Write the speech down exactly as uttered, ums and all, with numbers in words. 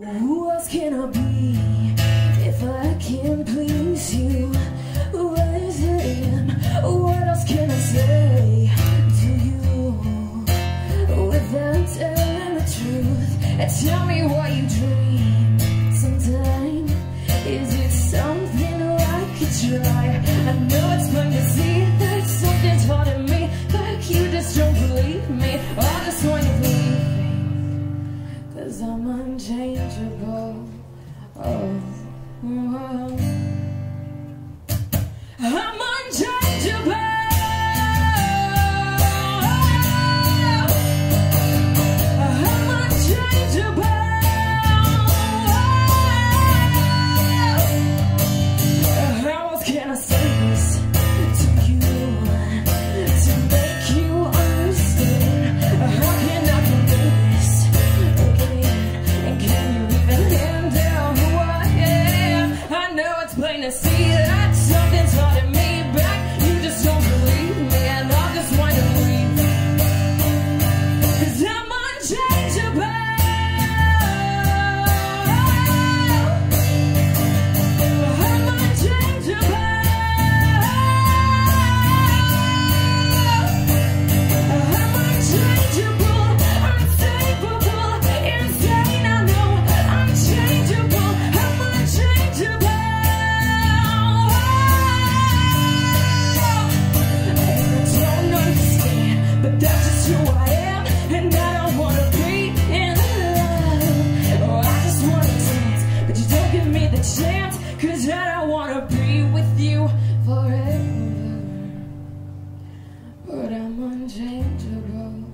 Who else can I be if I can't please you? Who is it? What else can I say to you without telling the truth? And tell me what you dream sometime. Is it something I could try? I know it's fun to see that something's haunting me, like you just don't believe me. I just want to believe me, 'cause I'm unchangeable. Oh, oh. I'm unchangeable. I'm unchangeable. How else can I say this to you to make you understand? How can I convey this again? And can you even handle who I am? I know it's plain to see that something's holding me back. You just don't believe me, and I just want to believe me, 'cause I'm unchangeable. I'm unchangeable. I'm unchangeable, unstable, insane, I know. Unchangeable, I'm unchangeable. And I don't understand, but that's just who I am. And I don't wanna be in love. Oh, I just wanna dance, but you don't give me the chance, 'cause I don't wanna be with you forever. But I'm unchangeable.